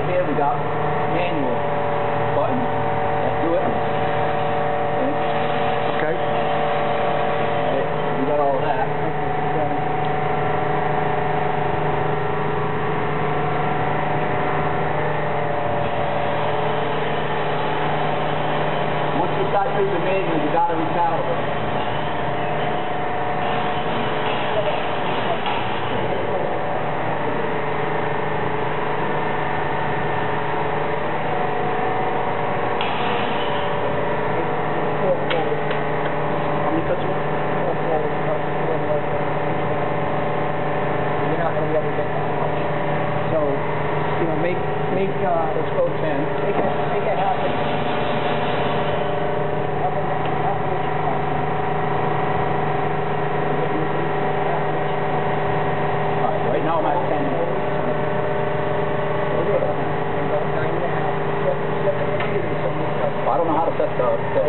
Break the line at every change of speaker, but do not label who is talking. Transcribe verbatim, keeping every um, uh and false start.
here we got manual button. Let's do it.
Okay.
Okay. We got all that. Once you start using manual, you got to recalibrate.
So, you know, make, make, uh,
Let's go ten.
make it, make it happen. Half an, half an inch apart.
All right, right now I'm at ten.
Nine and a half.
I don't know how to set the, the